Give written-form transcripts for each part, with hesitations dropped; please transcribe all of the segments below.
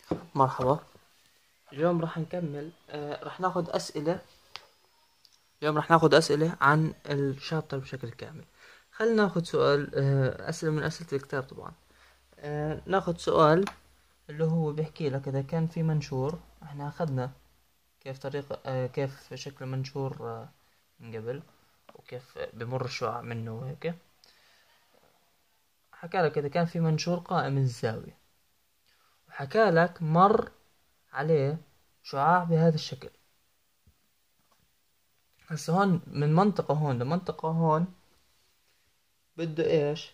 مرحبا. اليوم راح نكمل راح ناخذ أسئلة. اليوم راح ناخذ أسئلة عن الشابتر بشكل كامل. خلينا ناخذ سؤال، أسئلة من أسئلة الكتاب طبعا. ناخذ سؤال اللي هو بيحكي لك إذا كان في منشور. احنا أخذنا كيف طريقة كيف شكل منشور من قبل، وكيف بمر الشعاع منه وهيك. حكى لك إذا كان في منشور قائم الزاوية، وحكى لك مر عليه شعاع بهذا الشكل. هسه هون من منطقة هون لمنطقة هون بده ايش؟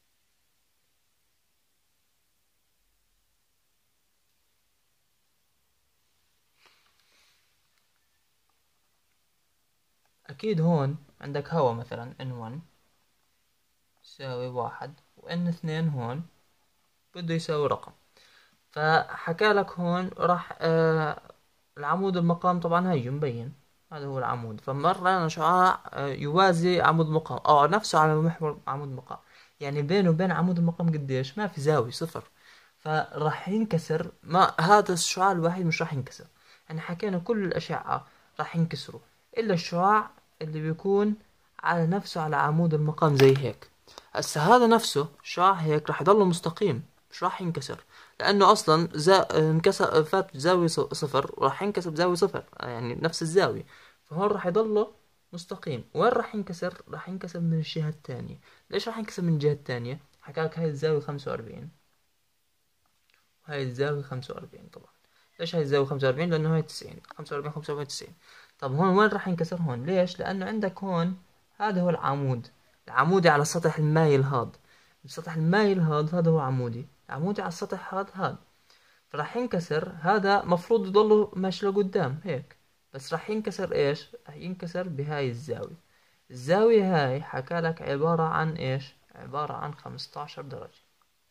اكيد هون عندك هوا مثلا N1 يساوي 1 وN2 هون بده يساوي رقم. فحكى لك هون راح العمود المقام طبعا هي مبين، هذا هو العمود. فمر لنا شعاع يوازي عمود مقام او نفسه على محور عمود مقام، يعني بينه وبين عمود المقام قديش؟ ما في زاوية، صفر. فراح ينكسر، ما هذا الشعاع الوحيد مش راح ينكسر. يعني حكينا كل الأشعة راح ينكسروا إلا الشعاع اللي بيكون على نفسه على عمود المقام زي هيك. هسه هذا نفسه الشعاع هيك راح يضله مستقيم، مش راح ينكسر، لأنه أصلا انكسر فات بزاوية صفر، وراح ينكسر بزاوية صفر، يعني نفس الزاوية. فهون راح يضله مستقيم. وين راح ينكسر؟ راح ينكسر من الجهة الثانية. ليش راح ينكسر من الجهة الثانية؟ حكاك هاي الزاوية 45، هاي الزاوية 45 طبعا. ليش هاي الزاوية 45؟ لأنه هاي 90، 45 45 90. طب هون وين راح ينكسر؟ هون. ليش؟ لأنه عندك هون هذا هو العمود، العمودي على السطح المايل هذا. السطح المايل هذا هو عمودي، عمودي على السطح هذا. فراح ينكسر. هذا مفروض يضله ماشي لقدام هيك، بس راح ينكسر ايش؟ راح ينكسر بهاي الزاوية. الزاوية هاي حكالك عبارة عن ايش؟ عبارة عن 15 درجة.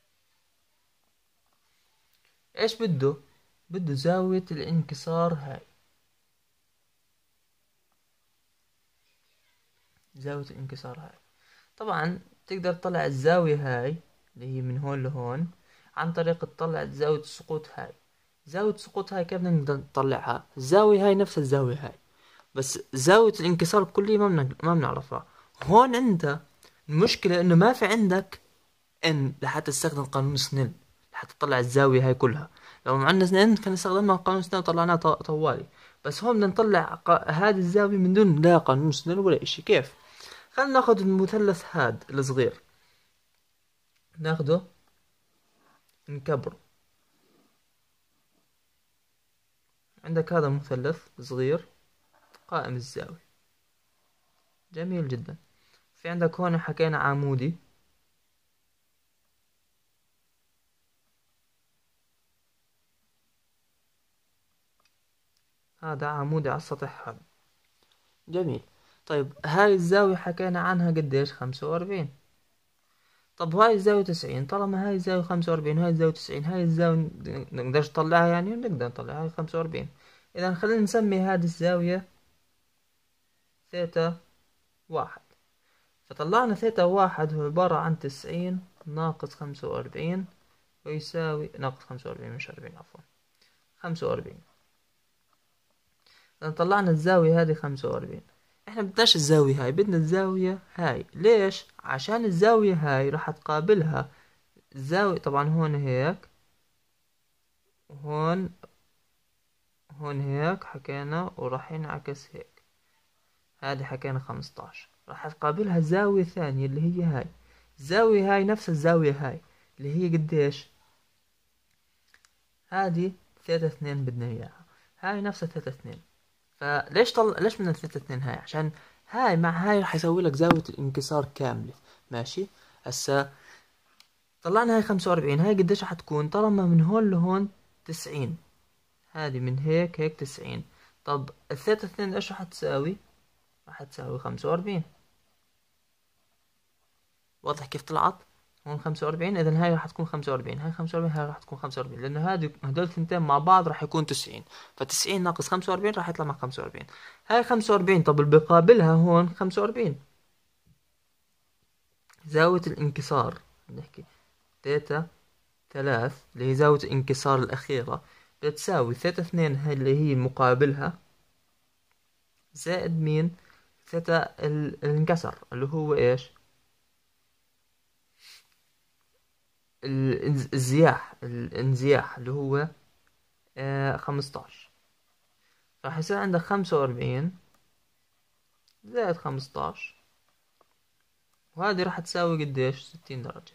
ايش بده؟ بده زاوية الانكسار هاي، زاوية الانكسار هاي. طبعا تقدر تطلع الزاوية هاي اللي هي من هون لهون عن طريق تطلع زاوية السقوط هاي. زاوية السقوط هاي كيف نقدر نطلعها؟ الزاوية هاي نفس الزاوية هاي، بس زاوية الانكسار الكلية ما بنعرفها. هون انت المشكلة انه ما في عندك ان لحتى تستخدم قانون سنيل لحتى تطلع الزاوية هاي كلها. لو عندنا سنين كان استخدمنا قانون سنيل وطلعناه طوالي، بس هون بدنا نطلع هذه الزاوية من دون لا قانون سنيل ولا اشي. كيف؟ خلينا ناخذ المثلث هاد الصغير، ناخده نكبره. عندك هذا مثلث صغير قائم الزاوية، جميل جدا. في عندك هون حكينا عمودي، هذا عمودي على السطح هذا، جميل. طيب هاي الزاوية حكينا عنها قديش؟ 45. طب هاي الزاوية 90. طالما هاي الزاوية 45 وهاي الزاوية 90، هاي الزاوية نقدرش نطلعها؟ يعني نقدر نطلعها، هاي 45. إذا خلينا نسمي هذه الزاوية ثيتا واحد. فطلعنا ثيتا واحد هو عبارة عن 90 ناقص 45 ويساوي ناقص 45 مش 40 عفوا 45. إذا طلعنا الزاوية هذه 45. احنا بدناش الزاوية هاي، بدنا الزاوية هاي. ليش؟ عشان الزاوية هاي راح تقابلها الزاوية طبعا هون هيك، وهون هون هيك حكينا، وراح ينعكس هيك. هذه حكينا 15. راح تقابلها زاوية ثانية اللي هي هاي. الزاوية هاي نفس الزاوية هاي اللي هي قديش؟ هذه ثيتا 2 بدنا اياها، هاي نفسها ثيتا 2. فليش ليش بدنا ثيتا 2 هاي؟ عشان هاي مع هاي راح يسوي لك زاوية الانكسار كاملة. ماشي. هسا طلعنا هاي 45، هاي قديش راح تكون؟ طالما من هون لهون 90، هذه من هيك هيك 90. طب الثيتا 2 ايش راح تساوي؟ راح تساوي 45. واضح كيف طلعت؟ هون 45، اذا هاي راح تكون 45، هاي 45، هاي راح تكون 45، لانه هدول الثنتين مع بعض راح يكون 90. ف90 ناقص 45 راح يطلع مع 45. هاي 45. طب اللي بقابلها هون 45 زاوية الانكسار، نحكي تيتا 3 اللي هي زاوية الانكسار الأخيرة بتساوي ثيتا 2 اللي هي مقابلها زائد مين؟ ثيتا الانكسر اللي هو ايش؟ الانزياح اللي هو 15. راح يصير عندك 45 زائد 15، وهذه راح تساوي قديش؟ 60 درجة.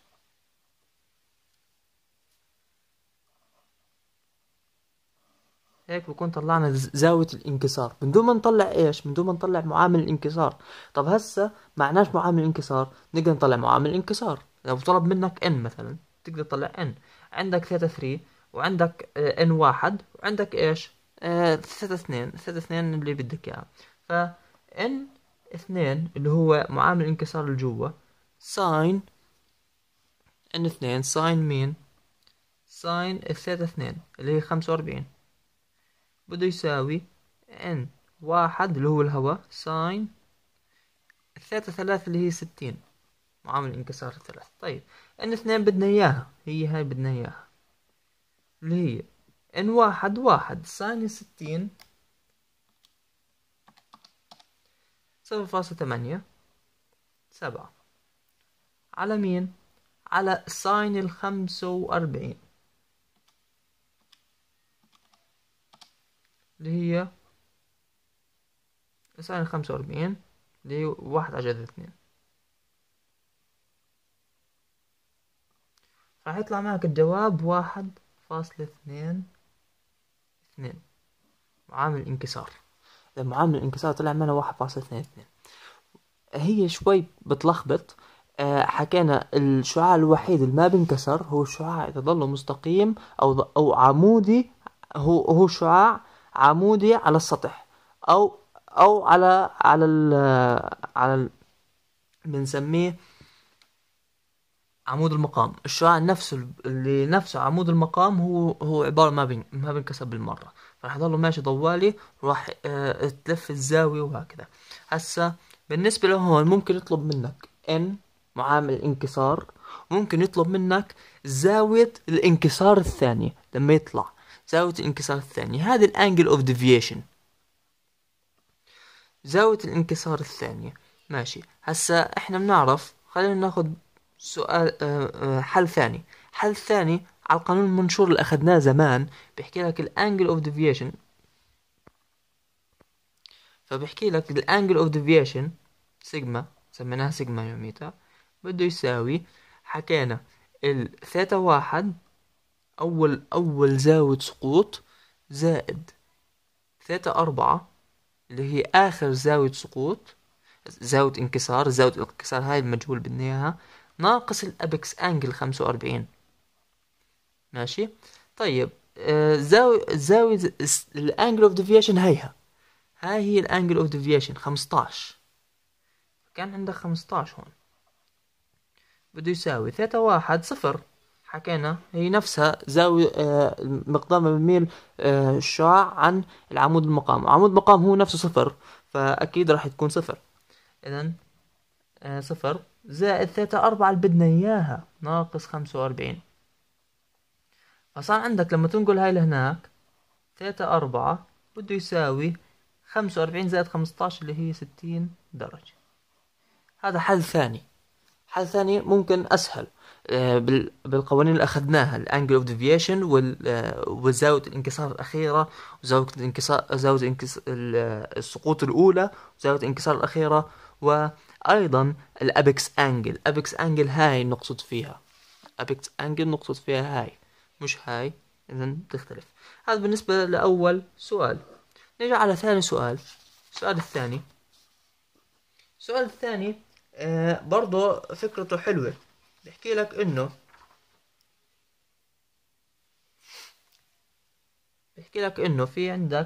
هيك بكون طلعنا زاوية الانكسار من دون ما نطلع ايش؟ من دون ما نطلع معامل الانكسار. طب هسه معناش معامل الانكسار، نقدر نطلع معامل الانكسار. لو طلب منك ان مثلا تقدر تطلع ان. عندك ثيتا 3 وعندك ان واحد وعندك ايش؟ ثيتا 2. ثيتا 2 اللي بدك اياه. ف ان 2 اللي هو معامل الانكسار اللي جوا ساين ان 2 ساين مين؟ ساين الثيتا 2 اللي هي 45 بده يساوي ان واحد اللي هو الهواء ساين الثيتا 3 اللي هي 60 معامل انكسار 3. طيب ان 2 بدنا اياها، هي هاي بدنا اياها اللي هي ان واحد ساين 60 0.87 على مين؟ على ساين 45 اللي هي ساين 45 اللي هي 1/2. راح يطلع معك الجواب 1.22 معامل الانكسار. لما معامل الانكسار طلع معنا 1.22. هي شوي بتلخبط. حكينا الشعاع الوحيد اللي ما بينكسر هو الشعاع إذا ظل مستقيم أو عمودي. هو شعاع عمودي على السطح أو على بنسميه عمود المقام. الشعاع نفسه اللي نفسه عمود المقام هو عبارة ما بينكسر بالمرة، راح يضل ماشي طوالي وراح تلف الزاوية وهكذا. هسا بالنسبة له هون ممكن يطلب منك ان معامل انكسار، ممكن يطلب منك زاوية الانكسار الثانية لما يطلع زاوية الانكسار الثانية. هذه الانجل اوف ديفيشن، زاوية الانكسار الثانية. ماشي. هسا احنا بنعرف، خلينا ناخد سؤال حل ثاني. حل ثاني على القانون المنشور اللي اخذناه زمان، بيحكي لك الانجل اوف ديفيشن. فبيحكي لك الانجل اوف ديفيشن سيجما، سميناها سيجما يوميتا، بده يساوي حكينا الثيتا واحد اول زاوية سقوط زائد ثيتا 4 اللي هي اخر زاوية سقوط، زاوية انكسار. زاوية الانكسار هاي المجهول بدنا اياها ناقص الابكس انجل 45. ماشي. طيب زاوية الانجل اوف ديفيشن هاي هي الانجل اوف ديفيشن 15. كان عندك 15 هون بده يساوي ثيتا واحد صفر. حكينا هي نفسها زاوية مقدار ما بميل الشعاع عن العمود المقام. عمود المقام هو نفسه صفر، فأكيد راح تكون صفر. إذن صفر زائد ثيتا 4 اللي بدنا إياها ناقص 45. فصار عندك لما تنقل هاي لهناك ثيتا 4 بده يساوي 45 زائد 15 اللي هي 60 درجة. هذا حل ثاني. حل ثاني ممكن أسهل بالقوانين اللي أخذناها، الانجل اوف ديفيشن وزاوية الانكسار الأخيرة وزاوية السقوط الأولى وزاوية الانكسار الأخيرة، وأيضا الأبكس أنجل. أبكس أنجل هاي نقصد فيها، أبكس أنجل نقصد فيها هاي مش هاي، إذن تختلف. هذا بالنسبة لأول سؤال. نرجع على ثاني سؤال. السؤال الثاني، السؤال الثاني برضو فكرته حلوة. بيحكي لك انه في عندك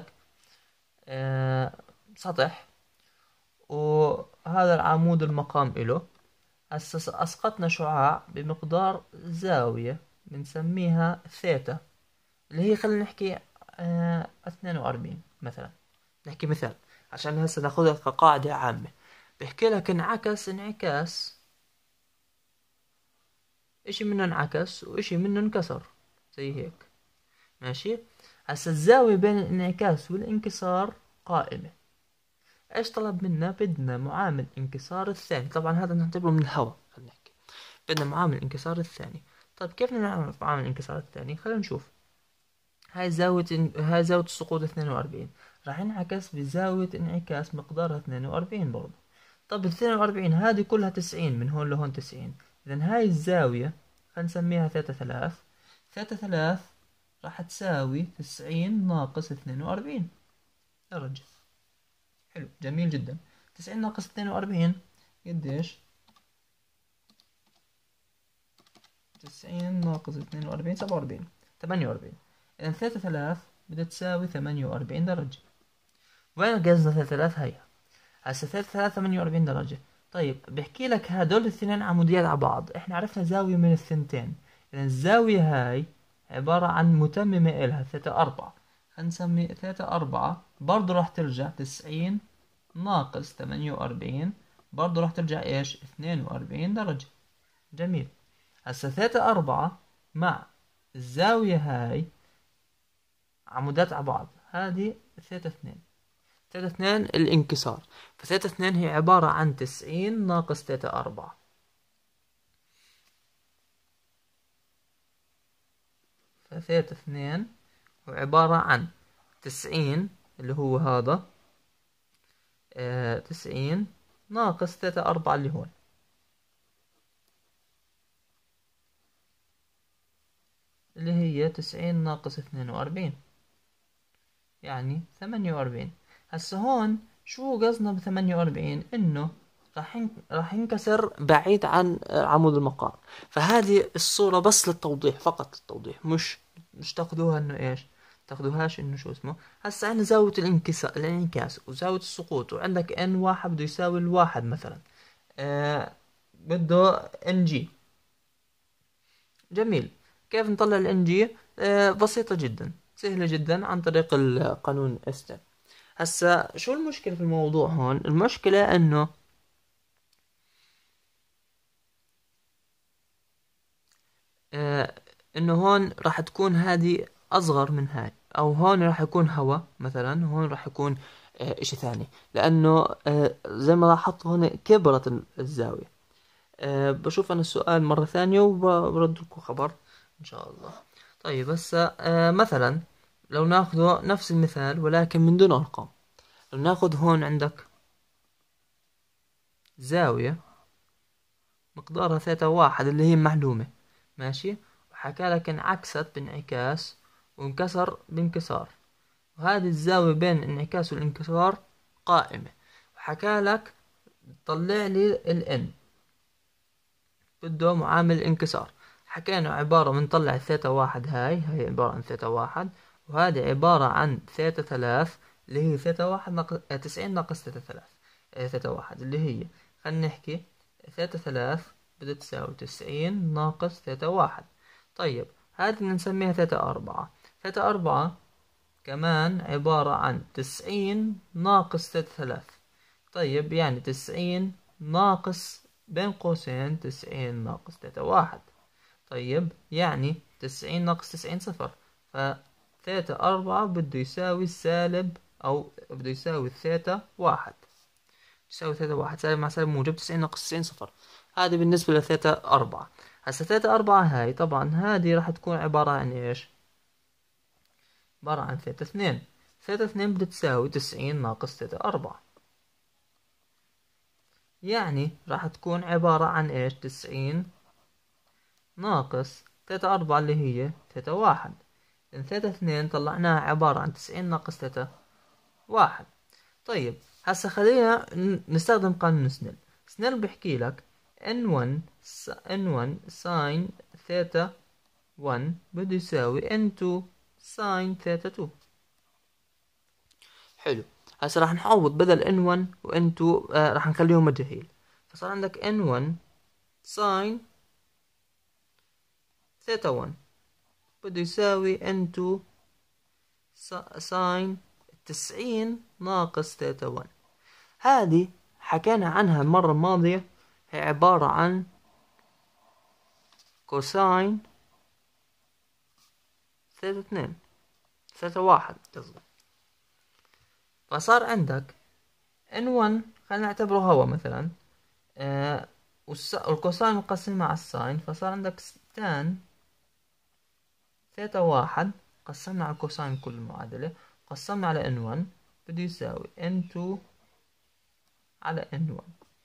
سطح وهذا العمود المقام له. اسقطنا شعاع بمقدار زاوية بنسميها ثيتا اللي هي خلينا نحكي 42 مثلا. نحكي مثال عشان هسه ناخذها كقاعدة عامة. بيحكي لك انعكاس اشي منه انعكس واشي منه انكسر زي هيك. ماشي. هسا الزاوية بين الانعكاس والانكسار قائمة. ايش طلب منا؟ بدنا معامل انكسار الثاني. طبعا هذا نعتبره من الهواء. خلينا نحكي بدنا معامل انكسار الثاني. طيب كيف بدنا نعرف معامل الانكسار الثاني؟ خلينا نشوف. هاي زاوية السقوط 42 راح ينعكس بزاوية انعكاس مقدارها 42 برضه. طب 42 هذه كلها 90 من هون لهون 90. إذا هاي الزاوية خلينا نسميها ثيتا 3. ثيتا 3 راح تساوي 90 ناقص 42. يا رجل حلو جميل جدا. 90 ناقص 42 قديش؟ 90 ناقص 42 47 48. إذا ثيتا 3 بدها تساوي 48 درجة. وين قصدنا ثيتا 3 هي؟ هسا ثيتا 3 48 درجة. طيب بحكي لك هدول الاثنين عموديات على بعض، احنا عرفنا زاوية من الثنتين. إذا الزاوية هاي عبارة عن متممة إلها ثيتا 4. خلينا نسمي ثيتا 4 برضو راح ترجع 90 ناقص 48 برضو راح ترجع ايش؟ 42 درجة. جميل. هسا ثيتا 4 مع الزاوية هاي عمودات على بعض، هذه ثيتا 2. ثيتا 2 الانكسار، فثيتا 2 هي عبارة عن 90 ناقص ثيتا 4. فثيتا 2 هو عبارة عن 90 اللي هو هذا 90 ناقص ثيتا 4 اللي هون، اللي هي 90 ناقص 42 يعني 48. هسا هون شو قصدنا ب 48؟ انه راح ينكسر بعيد عن عمود المقام. فهذه الصورة بس للتوضيح، فقط للتوضيح، مش تاخذوها انه ايش، تاخذوهاش انه شو اسمه. هسا عندنا زاوية الانعكاس وزاوية السقوط، وعندك ان واحد بده يساوي الواحد مثلا، بده ان جي. جميل. كيف نطلع الان جي؟ بسيطة جدا، سهلة جدا، عن طريق القانون استن. هسا شو المشكلة في الموضوع هون؟ المشكلة آه انه هون راح تكون هذه اصغر من هاي، او هون راح يكون هوا مثلا، هون راح يكون اشي ثاني، لانه زي ما لاحظت هون كبرت الزاوية. بشوف انا السؤال مرة ثانية وبرد لكم خبر ان شاء الله. طيب هسا مثلا لو ناخذ نفس المثال ولكن من دون ارقام. لو ناخذ هون عندك زاوية مقدارها ثيتا 1 اللي هي معلومة، ماشي، وحكى لك انعكست بانعكاس وانكسر بانكسار، وهذه الزاوية بين الانعكاس والانكسار قائمة، وحكى لك طلع لي ال n بده معامل انكسار. حكينا عبارة من طلع الثيتا 1 هاي عبارة عن ثيتا 1، وهذه عبارة عن ثيتا 3 اللي هي ثيتا 1 ناقص 90 ناقص ثيتا 3 ثيتا 1 اللي هي خلينا نحكي ثيتا 3 بدها تساوي 90 ناقص ثيتا 1. طيب هذه بدنا نسميها ثيتا 4. ثيتا 4 كمان عبارة عن 90 ناقص ثيتا 3. طيب يعني 90 ناقص بين قوسين 90 ناقص ثيتا 1. طيب يعني 90 ناقص 90 صفر. فثيتا 4 بده يساوي سالب، أو بده يساوي ثيتا 1. يساوي ثيتا 1 سالب مع سالب موجب 90 ناقص 90 صفر. هذه بالنسبة لثيتا 4. هسا ثيتا 4 هاي طبعا هذه راح تكون عبارة عن ايش؟ عبارة عن ثيتا 2. ثيتا 2 بدها تساوي 90 ناقص ثيتا 4، يعني راح تكون عبارة عن ايش؟ 90 ناقص ثيتا 4 اللي هي ثيتا 1. إن ثيتا 2 طلعناها عبارة عن 90 ناقص ثيتا 1. طيب هسا خلينا نستخدم قانون سنيل. سنيل بيحكي لك n1 ساين ثيتا 1 بده يساوي n2 ساين ثيتا 2. حلو. هسا راح نعوض بدل n1 و n2 راح نخليهم مجهول، فصار عندك n1 ساين ثيتا 1 بده يساوي n2 ساين 90 ناقص ثيتا 1. هذه حكينا عنها المرة الماضية، هي عبارة عن كوساين ثيتا 2 ثيتا 1 قصدي. فصار عندك N1 خلينا نعتبره هو مثلا، والكوساين مقسم مع الساين، فصار عندك تان ثيتا 1 قسمنا على الكوساين كل المعادلة، قسمنا على N1 بده يساوي N2 على N1،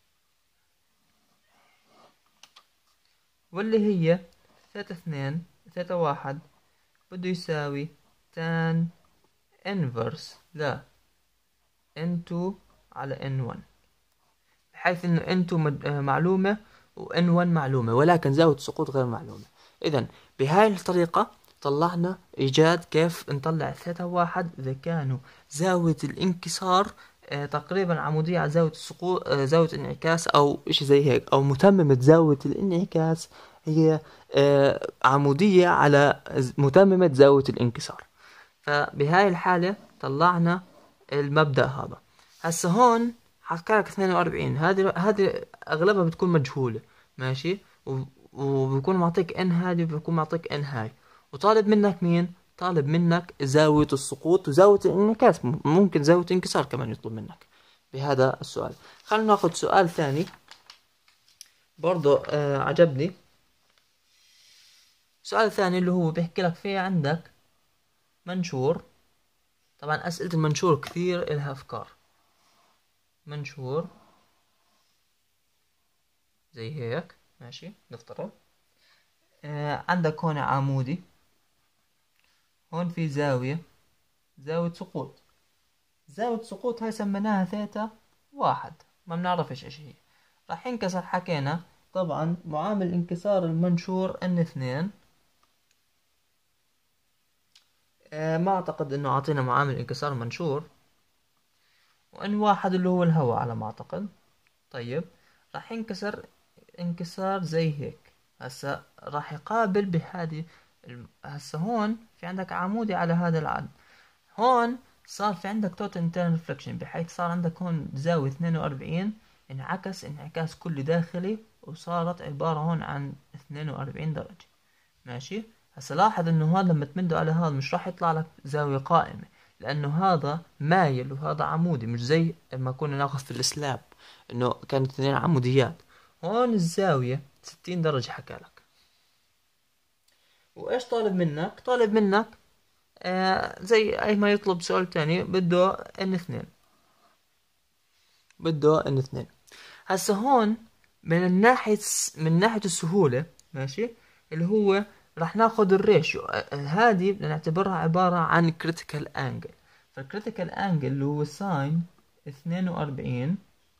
واللي هي ثيتا 2 ثيتا 1 بده يساوي تان انفرس ل N2 على N1، بحيث انه N2 معلومة و N1 معلومة، ولكن زاوية السقوط غير معلومة. اذا بهاي الطريقة طلعنا ايجاد كيف نطلع ثيتا 1 اذا كانوا زاوية الانكسار تقريبا عمودية على زاوية السقوط، زاوية الانعكاس او اشي زي هيك، او متممة زاوية الانعكاس هي عمودية على متممة زاوية الانكسار. فبهاي الحالة طلعنا المبدأ هذا. هسه هون حكالك 42، هذه اغلبها بتكون مجهولة، ماشي، وبيكون معطيك ان هذه وبيكون معطيك ان هاي، وطالب منك مين؟ طالب منك زاوية السقوط وزاوية الانعكاس، ممكن زاوية الانكسار كمان يطلب منك بهذا السؤال. خلينا ناخذ سؤال ثاني برضو عجبني. سؤال ثاني اللي هو بيحكي لك فيه عندك منشور، طبعا أسئلة المنشور كثير إلها أفكار. منشور زي هيك، ماشي، نفترض عندك هون عمودي، هون في زاوية سقوط. زاوية سقوط هاي سميناها ثيتا 1، ما بنعرفش ايش هي. راح ينكسر، حكينا طبعا معامل انكسار المنشور N2. ما اعتقد انه اعطينا معامل انكسار منشور، وN1 اللي هو الهواء على ما اعتقد. طيب راح ينكسر انكسار زي هيك. هسا راح يقابل بهذه هسا هون في عندك عمودي على هذا العدد، هون صار في عندك total internal reflection، بحيث صار عندك هون زاوية 42 انعكس انعكاس كلي داخلي، وصارت عبارة هون عن 42 درجة، ماشي. هسا لاحظ انه هذا لما تمده على هذا مش راح يطلع لك زاوية قائمة، لانه هذا مايل وهذا عمودي، مش زي ما كنا ناخذ في السلاب انه كانت اثنين عموديات. هون الزاوية 60 درجة حكالك. وايش طالب منك؟ طالب منك زي اي ما يطلب سؤال تاني، بده N2، بده N2. هسا هون من ناحية السهولة، ماشي، اللي هو راح ناخذ الريشيو. هذه بدنا نعتبرها عبارة عن كريتيكال انجل، فالكريتيكال انجل اللي هو ساين 42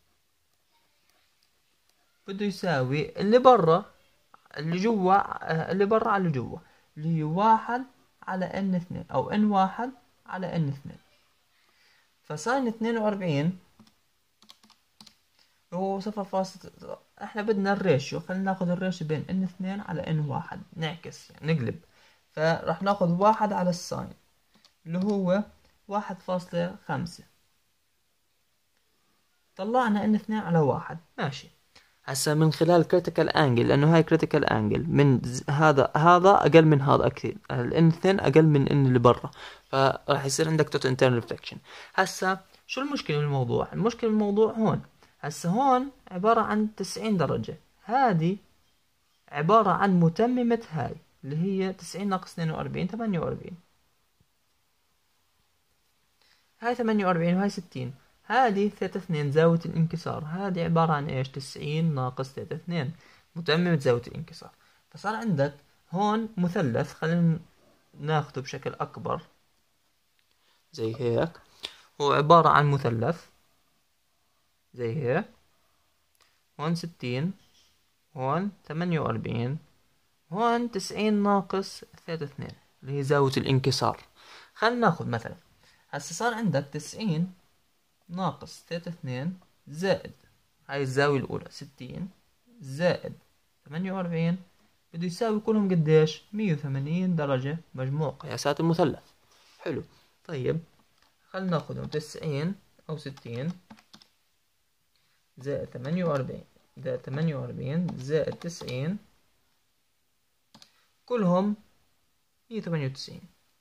بده يساوي اللي برا اللي جوا، اللي برا على اللي جوا، اللي هي 1 على N2 او N1 على N2. فساين 42 هو 0. احنا بدنا الريشيو، خلينا ناخذ الريشيو بين N2 على N1، نعكس يعني نقلب. فراح ناخذ 1 على الساين اللي هو 1.5. طلعنا N2 على 1، ماشي. هسا من خلال كريتيكال انجل، لانه هاي كريتيكال انجل من هذا اقل من هذا اكثر، N2 اقل من N اللي برا، فراح يصير عندك توتال انترنال ريفلكشن. هسا شو المشكلة بالموضوع؟ المشكلة بالموضوع هون، هسا هون عبارة عن 90 درجة، هذه عبارة عن متممة هاي اللي هي 90 ناقص 42 48، هاي 48 وهاي 60. هذه ثيتا 2 زاوية الانكسار، هذه عبارة عن ايش؟ 90 ناقص ثيتا 2 متممة زاوية الانكسار. فصار عندك هون مثلث، خلينا ناخده بشكل أكبر زي هيك. هو عبارة عن مثلث زي هيك، هون 60، هون 48، هون 90 ناقص ثيتا 2 اللي هي زاوية الانكسار. خلينا ناخد مثلا، هسا صار عندك 90 ناقص ثيتا 2 زائد هاي الزاوية الأولى 60 زائد 48 بده يساوي كلهم قديش؟ 180 درجة مجموع قياسات المثلث. حلو. طيب خلينا ناخدهم 90 أو 60 زائد 48 زائد 90 كلهم 198.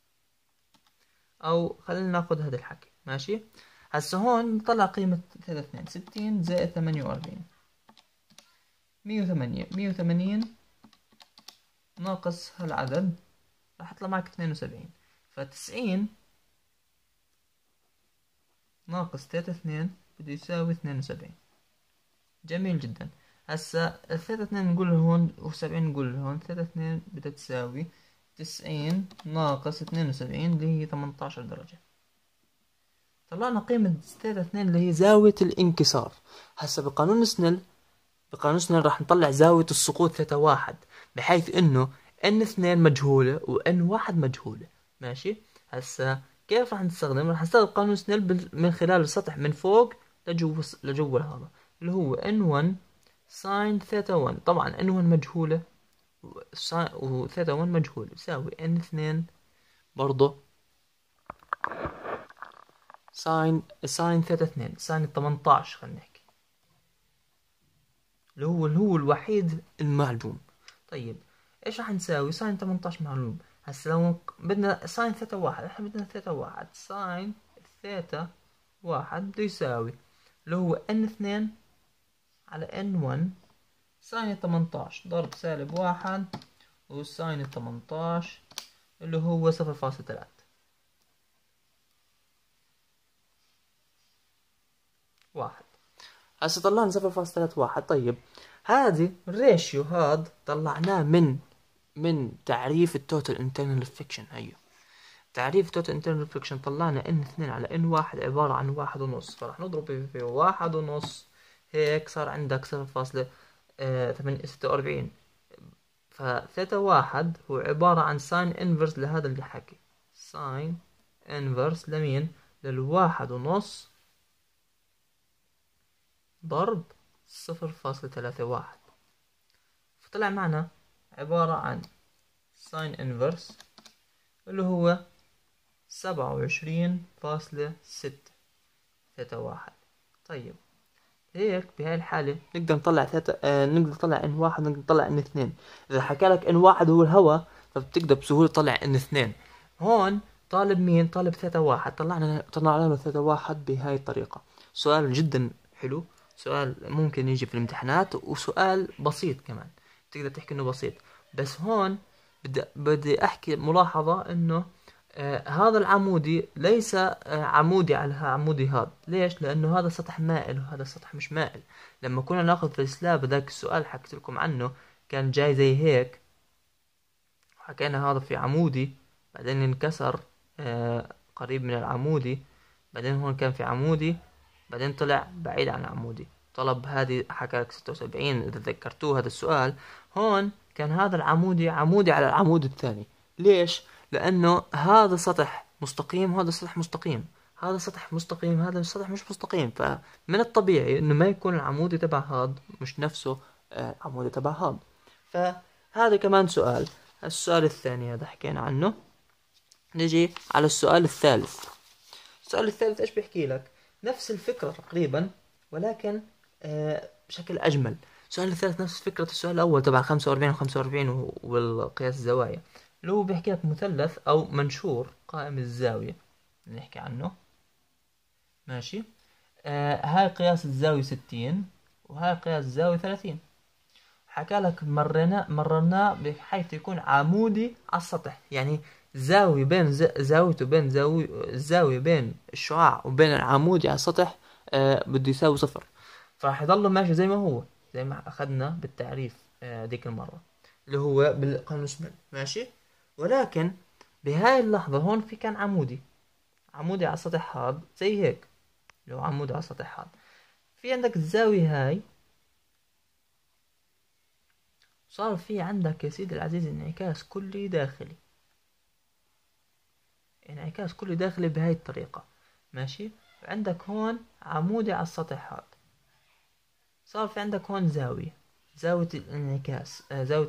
او خلينا ناخذ هذا الحكي ماشي. هسه هون نطلع قيمة 2 60 زائد 48 180 ناقص هالعدد راح يطلع معك 72. ف90 ناقص 3 بده يساوي 72. جميل جدا. هسا 3 نقول هون و70 نقول هون 3 بدها تساوي 90 ناقص 72 اللي هي 18 درجة. طلعنا قيمة 3 اللي هي زاوية الانكسار. هسا بقانون سنيل راح نطلع زاوية السقوط 3 بحيث انه n2 مجهولة و n1 مجهولة. ماشي. هسا كيف راح نستخدم؟ راح نستخدم قانون سنيل من خلال السطح من فوق لجوا هذا اللي هو n1 ساين ثيتا 1. طبعا n1 مجهولة وثيتا 1 مجهول يساوي n2 برضو ساين ثيتا 2 ساين 18 خلينا نحكي اللي هو الوحيد المعلوم. طيب ايش راح نساوي؟ ساين 18 معلوم. هسه لو بدنا ساين ثيتا 1 احنا بدنا ثيتا 1 ساين ثيتا 1 بده يساوي اللي هو n2 على n1 ساين 18 ضرب سالب 1 وساين 18 اللي هو 0.3. واحد. هسه طلعنا 0.31. طيب هذه الريشيو هاد طلعناه من تعريف التوتال انترنال فيكشن. هيو تعريف التوتال انترنال فيكشن طلعنا n2 على n1 عبارة عن 1.5. فراح نضرب في 1.5 هيك صار عندك 0.46. فثيتا 1 هو عبارة عن ساين انفرس لهذا اللي حكي. ساين انفرس لمين؟ لل1.5 ضرب 0.31. فطلع معنا عبارة عن ساين انفرس اللي هو 27.6 ثيتا 1. طيب هيك بهاي الحالة نقدر نطلع نقدر نطلع n1 نقدر نطلع n2. إذا حكى لك n1 هو الهواء فبتقدر بسهولة تطلع n2. هون طالب مين؟ طالب ثيتا 1. طلعنا له ثيتا 1 بهاي الطريقة. سؤال جدا حلو، سؤال ممكن يجي في الامتحانات وسؤال بسيط كمان تقدر تحكي انه بسيط. بس هون بدي احكي ملاحظة انه هذا العمودي ليس عمودي على عمودي هذا. ليش؟ لانه هذا سطح مائل وهذا سطح مش مائل. لما كنا ناخذ في السلاب ذاك السؤال حكيت لكم عنه كان جاي زي هيك وحكينا هذا في عمودي بعدين انكسر قريب من العمودي بعدين هون كان في عمودي بعدين طلع بعيد عن عمودي. طلب هذه حكى لك 76 اذا تذكرتوه هذا السؤال. هون كان هذا العمودي عمودي على العمود الثاني. ليش؟ لانه هذا سطح مستقيم وهذا سطح مستقيم. هذا سطح مستقيم هذا سطح مش مستقيم. فمن الطبيعي انه ما يكون العمودي تبع هذا مش نفسه العمودي تبع هذا. فهذا كمان سؤال. السؤال الثاني هذا حكينا عنه. نجي على السؤال الثالث. السؤال الثالث ايش بيحكي لك؟ نفس الفكرة تقريبا ولكن بشكل أجمل. السؤال الثالث نفس فكرة السؤال الأول تبع 45 و45 والقياس الزوايا اللي هو بيحكي لك مثلث أو منشور قائم الزاوية نحكي عنه. ماشي. هاي قياس الزاوية 60 وهاي قياس الزاوية 30. حكى لك مررناه بحيث يكون عمودي على السطح. يعني زاوية بين زاويته بين الزاوية بين الشعاع وبين العمودي على السطح بده يساوي 0. فراح يضل ماشي زي ما هو زي ما أخذنا بالتعريف ديك المرة اللي هو بالقانون سنيل. ماشي. ولكن بهاي اللحظة هون في كان عمودي على السطح هذا زي هيك. لو عمودي على السطح هذا في عندك الزاوية هاي صار في عندك يا سيدي العزيز انعكاس كلي داخلي. انعكاس كلي داخلي بهاي الطريقة. ماشي. عندك هون عمودي على السطح هذا صار في عندك هون زاوية الانعكاس زاوية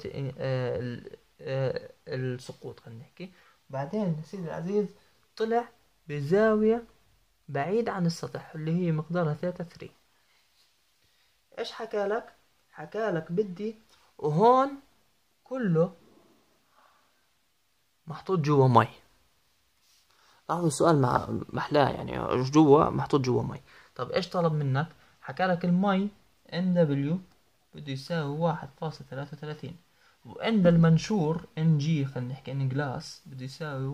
السقوط خلينا نحكي. بعدين يا سيدي العزيز طلع بزاوية بعيد عن السطح اللي هي مقدارها ثيتا 3. ايش حكى لك؟ حكى لك بدي وهون كله محطوط جوا مي. لاحظوا السؤال مع محلاه يعني جوا محطوط جوا مي. طب ايش طلب منك؟ حكى لك المي NW بده يساوي 1.33، وان المنشور NG خلينا نحكي ان جلاس بده يساوي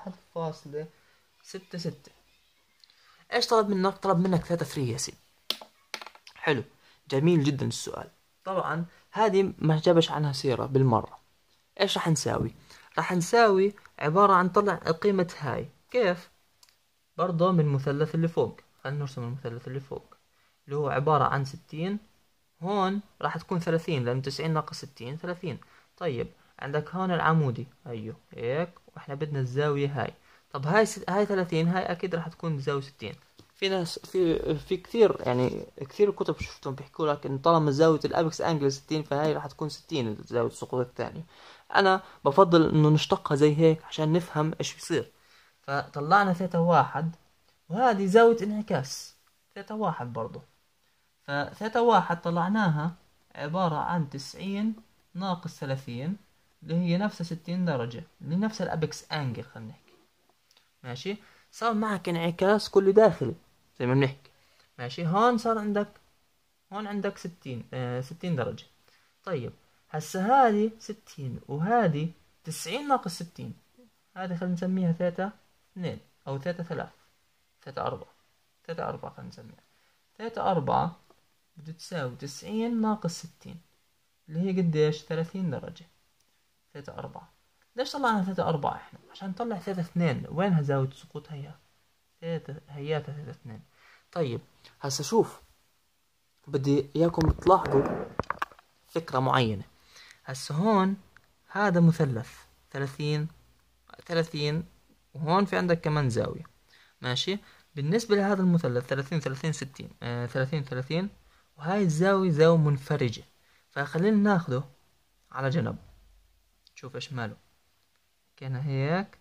1.66. ايش طلب منك؟ طلب منك 3 يا سيدي. حلو، جميل جدا السؤال. طبعا هذه ما جابش عنها سيرة بالمرة. ايش راح نساوي؟ راح نساوي عبارة عن طلع قيمة هاي. كيف؟ برضه من المثلث اللي فوق. خلينا نرسم المثلث اللي فوق اللي هو عبارة عن 60. هون راح تكون 30 لأن 90 ناقص 60 30. طيب عندك هون العمودي أيوه هيك، وإحنا بدنا الزاوية هاي. طب هاي 30، هاي أكيد راح تكون بزاوية 60. في ناس في كثير يعني كثير كتب شفتهم بيحكوا لك إن طالما زاوية الأبكس أنجل 60 فهاي راح تكون 60 زاوية السقوط الثاني. أنا بفضل إنه نشتقها زي هيك عشان نفهم إيش بيصير. فطلعنا ثيتا واحد، وهذه زاوية انعكاس ثيتا واحد برضو. فثيتا واحد طلعناها عبارة عن 90 ناقص 30 اللي هي نفسها 60 درجة، اللي نفس الأبكس أنجل خلينا نحكي. ماشي، صار معك انعكاس كله داخلي زي ما بنحكي. ماشي، هون صار عندك، هون عندك 60 درجة. طيب هسه هذه 60 وهذه 90 ناقص 60، هذه خلينا نسميها ثيتا 2 أو ثيتا 3، ثيتا 4، ثيتا 4 خلينا نسميها. ثيتا 4 بده تساوي 90 ناقص 60 اللي هي قديش؟ 30 درجة. ثيتا 4. ليش طلعنا ثيتا 4 احنا؟ عشان نطلع ثيتا 2. وينها زاوية السقوط؟ هياتها ثيتا 2. طيب هسا شوف، بدي اياكم تلاحظوا فكرة معينة. هسا هون هذا مثلث 30 30، وهون في عندك كمان زاوية. ماشي، بالنسبة لهذا المثلث 30 30 60 30 30، وهاي الزاوية زاوية منفرجة. فخلينا ناخده على جنب، شوف ايش ماله. كان هيك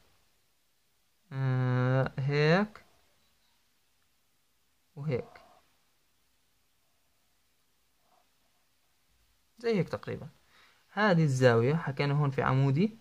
هيك وهيك، زي هيك تقريبا. هذه الزاوية حكينا هون في عمودي،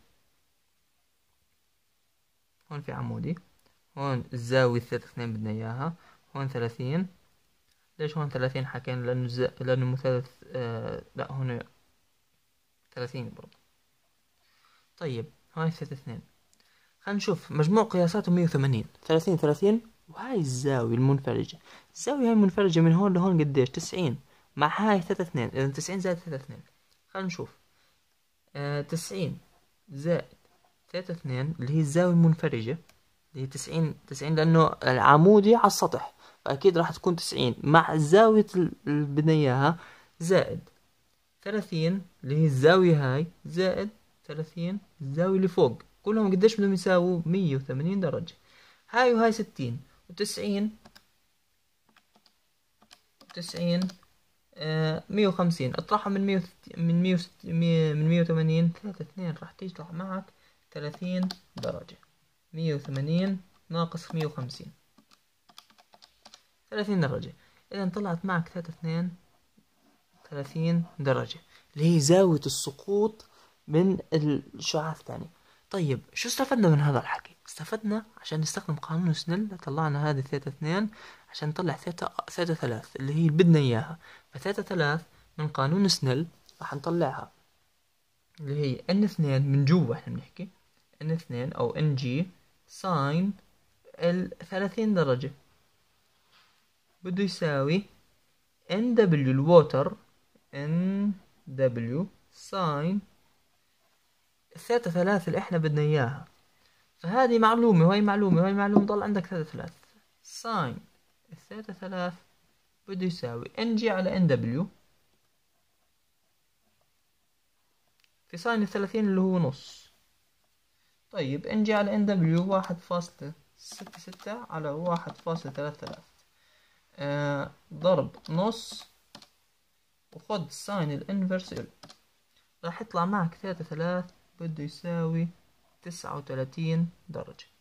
هون في عمودي، هون الزاوية 2 بدنا اياها، هون 30. ليش هون 30 حكينا؟ لأنه المثلث لا هون 30 برضه. طيب هاي 2. خلينا نشوف مجموع قياساته 180. 30 30، وهاي الزاوية المنفرجة. الزاوية هاي المنفرجة من هون لهون قديش؟ 90 مع هاي 2. إذا 90 زائد 2. خلينا نشوف 90 زائد 2 اللي هي الزاوية المنفرجة اللي هي 90 لأنه العمودي على السطح، فأكيد راح تكون 90 مع الزاوية اللي بدنا إياها، زائد 30 اللي هي الزاوية هاي، زائد 30 الزاوية اللي فوق. كلهم قديش بدهم يساووا؟ 180 درجة. هاي وهاي 60 و90 90 150. اطرحها من 180 3 راح تطلع معك 30 درجة. 180 ناقص 150 30 درجة. إذا طلعت معك 30 درجة اللي هي زاوية السقوط من الشعاع الثاني. طيب شو استفدنا من هذا الحكي؟ استفدنا عشان نستخدم قانون سنيل. طلعنا هذه ثيتا 2 عشان نطلع ثيتا 3 اللي هي اللي بدنا اياها. فثيتا 3 من قانون سنيل راح نطلعها اللي هي N2 من جوا. احنا بنحكي N2 او NG ساين 30 درجة بده يساوي NW الووتر NW ساين الثيتا 3 اللي احنا بدنا اياها. فهذه معلومة وهي معلومة وهي معلومة، ضل عندك ثيتا 3. ساين الثيتا 3 بده يساوي NG على NW في ساين 30 اللي هو نص. طيب NG على NW 1.66 على 1.33 ضرب نص، وخد ساين الانفرس ال، راح يطلع معك ثيتا 3 بده يساوي 39 درجة.